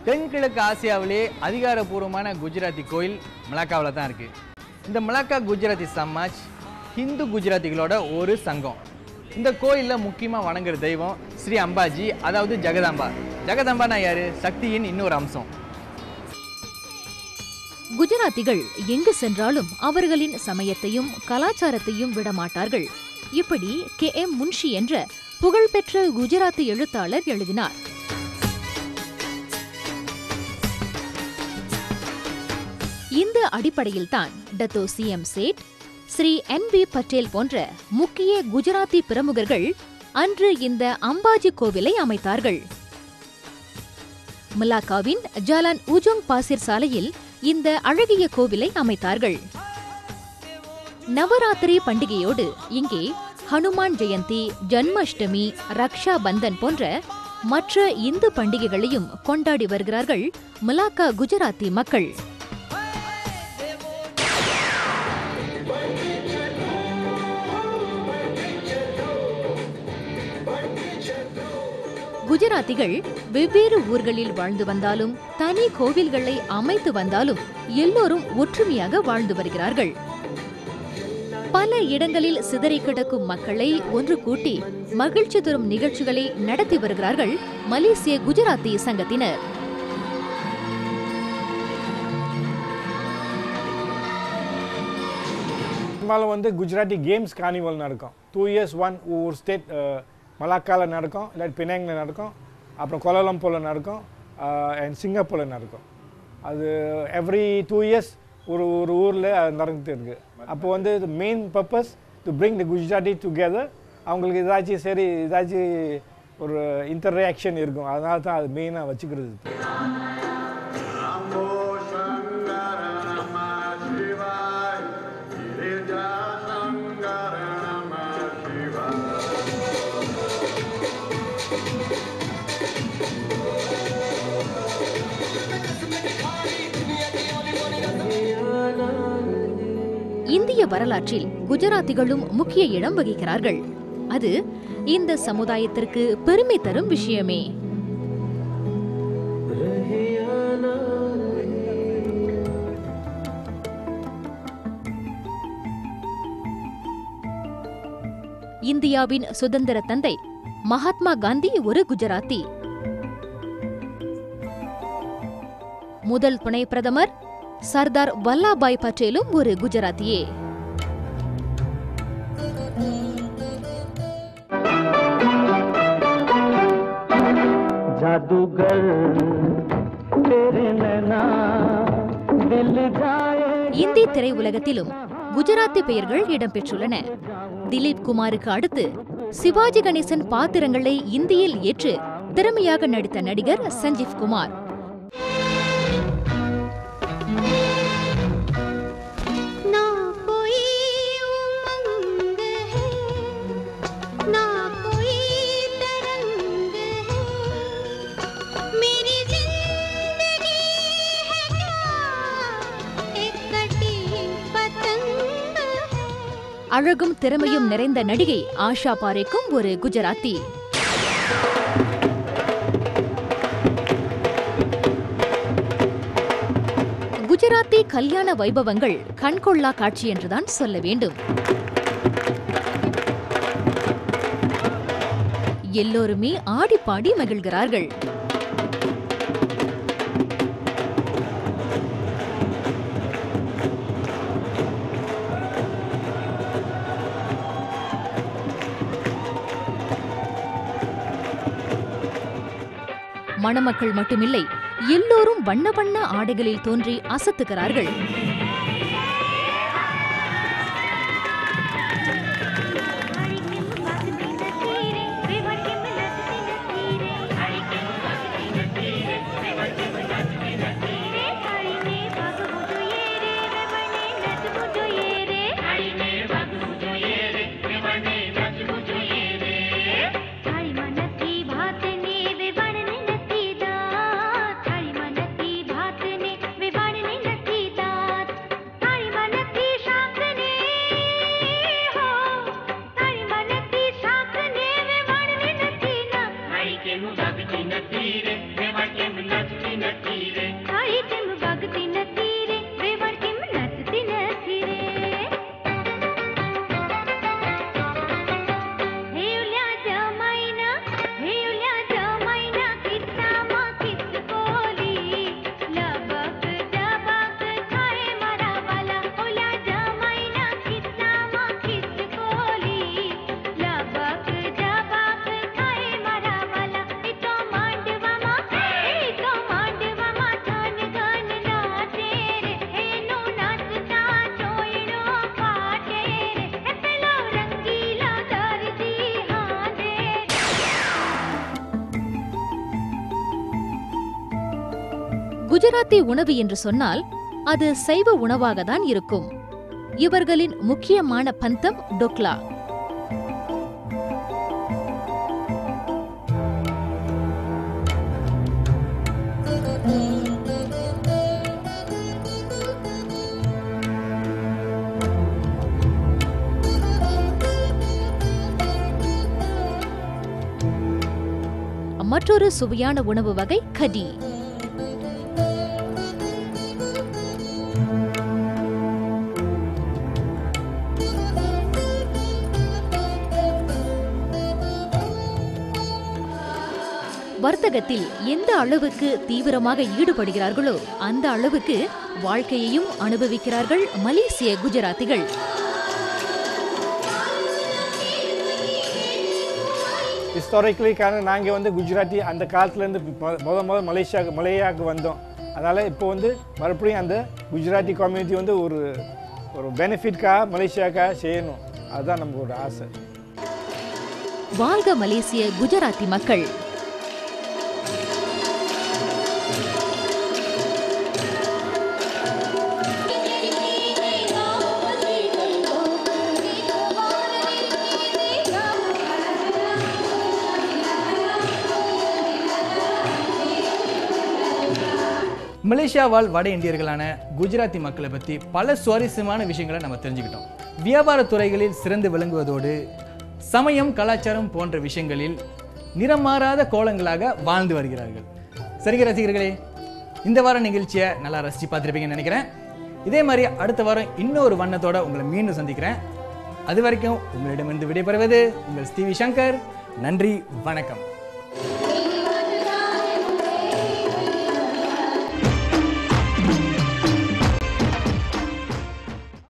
தென்கிழக்கு ஆசியாவிலே அதிகாரப்பூர்வமான குஜராத்தி கோயில் மலாக்காவில் தான் இருக்குது. இந்த மலாக்கா குஜராத்தி சமாஜ் ஹிந்து குஜராத்திகளோட ஒரு சங்கம். இந்த கோயிலில் முக்கியமாக வணங்குற தெய்வம் ஸ்ரீ அம்பாஜி, அதாவது ஜெகதாம்பா. ஜெகதாம்பானா யாரு? சக்தியின் இன்னொரு அம்சம். குஜராத்திகள் எங்கு சென்றாலும் அவர்களின் சமயத்தையும் கலாச்சாரத்தையும் விடமாட்டார்கள். இப்படி KM முன்ஷி என்ற புகழ்பெற்ற குஜராத்தி எழுத்தாளர் எழுதினார். இந்த அடிப்படையில்தான் Dato CM Seth, Sri NB Patel போன்ற முக்கிய குஜராத்தி பிரமுகர்கள் அன்று இந்த அம்பாஜி கோவிலை அமைத்தார்கள். மலாக்காவின் ஜாலான் ஊஜோங் பாசிர் சாலையில் இந்த அழகிய கோவிலை அமைத்தார்கள். நவராத்திரி பண்டிகையோடு இங்கே ஹனுமான் ஜெயந்தி, ஜன்மாஷ்டமி, ரக்ஷா பந்தன் போன்ற மற்ற இந்து பண்டிகைகளையும் கொண்டாடி வருகிறார்கள் மலாக்கா குஜராத்தி மக்கள். குஜராத்திகள் வெவ்வேறு ஊர்களில் வாழ்ந்து வந்தாலும், தனி கோவில்களை அமைத்து வந்தாலும் எல்லோரும் ஒற்றுமையாக வாழ்ந்து வருகிறார்கள். பல இடங்களில் சிதறி கிடக்கும் மக்களை ஒன்று கூட்டி மகிழ்ச்சி தரும் நிகழ்ச்சிகளை நடத்தி வருகிறார்கள் மலேசிய குஜராத்தி சங்கத்தினர். குஜராத்தி கேம்ஸ் கார்னிவல் நடக்கும். 2 years ஒரு ஸ்டேட் மலாக்காவில் நடக்கும், இல்லாட்டி பினாங்கில் நடக்கும், அப்புறம் கோலாலம்பூரில் நடக்கும், அண்ட் சிங்கப்பூரில் நடக்கும். அது எவ்ரி 2 years ஒரு ஊரில் நடந்துட்டு இருக்கு. அப்போ main purpose to bring the Gujarati together. அவங்களுக்கு ஏதாச்சும் ஒரு இன்டர் ரியாக்ஷன் இருக்கும். அதனால தான் அது மெயினாக வச்சுக்கிறது. இந்திய வரலாற்றில் குஜராத்திகளும் முக்கிய இடம் வகிக்கிறார்கள். அது இந்த சமுதாயத்திற்கு பெருமை தரும் விஷயமே. இந்தியாவின் சுதந்திர தந்தை மகாத்மா காந்தி ஒரு குஜராத்தி. முதல் துணை பிரதமர் சர்தார் வல்லபாய் பட்டேலும் ஒரு குஜராத்தியே. இந்தி திரையுலகத்திலும் குஜராத்தி பெயர்கள் இடம்பெற்றுள்ளன. திலீப் குமாருக்கு அடுத்து சிவாஜி கணேசன் பாத்திரங்களை இந்தியில் ஏற்று திறமையாக நடித்த நடிகர் சஞ்சீவ் குமார். அழகும் திறமையும் நிறைந்த நடிகை ஆஷா பாரேக்கும் ஒரு குஜராத்தி. குஜராத்தி கல்யாண வைபவங்கள் கண்கொள்ளா காட்சி என்றுதான் சொல்ல வேண்டும். எல்லோருமே ஆடி பாடி மகிழ்கிறார்கள். மணமக்கள் மட்டுமில்லை, எல்லோரும் வண்ண வண்ண ஆடைகளில் தோன்றி அசத்துகிறார்கள். குஜராத்தி உணவு என்று சொன்னால் அது சைவ உணவாக தான் இருக்கும். இவர்களின் முக்கியமான பந்தம் டோக்லா. மற்றொரு சுவையான உணவு வகை கடி. வர்த்தகத்தில் எந்த அளவுக்கு தீவிரமாக ஈடுபடுகிறார்களோ அந்த அளவுக்கு வாழ்க்கையையும் அனுபவிக்கிறார்கள் மலேசிய குஜராத்திகள். ஹிஸ்டாரிக்கலி காரணம் நாங்கள் வந்து குஜராத்தி அந்த காலத்துலேருந்து முதல் மலேசியாவுக்கு வந்தோம். அதனால் இப்போ வந்து மறுபடியும் அந்த குஜராத்தி கம்யூனிட்டி வந்து ஒரு பெனிஃபிட்காக மலேசியாவுக்காக செய்யணும். அதுதான் நமக்கு ஆசை. வாழ்க மலேசிய குஜராத்தி மக்கள். மலேசியா வாழ் வட இந்தியர்களான குஜராத்தி மக்களை பற்றி பல சுவாரஸ்யமான விஷயங்களை நம்ம தெரிஞ்சுக்கிட்டோம். வியாபார துறைகளில் சிறந்து விளங்குவதோடு சமயம், கலாச்சாரம் போன்ற விஷயங்களில் நிறமாறாத கோலங்களாக வாழ்ந்து வருகிறார்கள். சரிங்க ரசிகர்களே, இந்த வார நிகழ்ச்சியை நல்லா ரசித்து பார்த்துருப்பீங்கன்னு நினைக்கிறேன். இதே மாதிரி அடுத்த வாரம் இன்னொரு வண்ணத்தோட உங்களை மீண்டும் சந்திக்கிறேன். அது வரைக்கும் உங்களிடமிருந்து விடைபெறுவது உங்கள் ஸ்டீவி சங்கர். நன்றி, வணக்கம்.